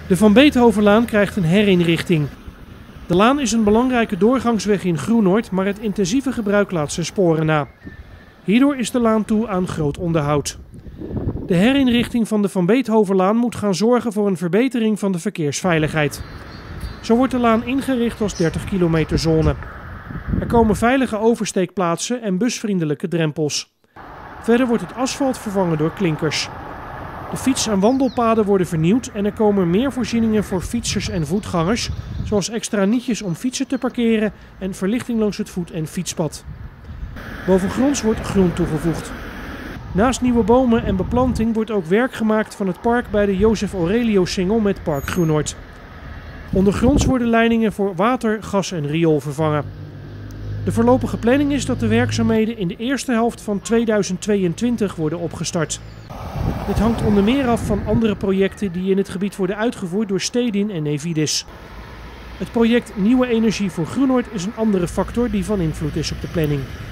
De Van Beethovenlaan krijgt een herinrichting. De laan is een belangrijke doorgangsweg in Groenoord, maar het intensieve gebruik laat zijn sporen na. Hierdoor is de laan toe aan groot onderhoud. De herinrichting van de Van Beethovenlaan moet gaan zorgen voor een verbetering van de verkeersveiligheid. Zo wordt de laan ingericht als 30 kilometer zone. Er komen veilige oversteekplaatsen en busvriendelijke drempels. Verder wordt het asfalt vervangen door klinkers. De fiets- en wandelpaden worden vernieuwd en er komen meer voorzieningen voor fietsers en voetgangers, zoals extra nietjes om fietsen te parkeren en verlichting langs het voet- en fietspad. Bovengronds wordt groen toegevoegd. Naast nieuwe bomen en beplanting wordt ook werk gemaakt van het park bij de Jozef Aurelio-singel met Park Groenoord. Ondergronds worden leidingen voor water, gas en riool vervangen. De voorlopige planning is dat de werkzaamheden in de eerste helft van 2022 worden opgestart. Dit hangt onder meer af van andere projecten die in het gebied worden uitgevoerd door Stedin en Nevidis. Het project Nieuwe Energie voor Groenoord is een andere factor die van invloed is op de planning.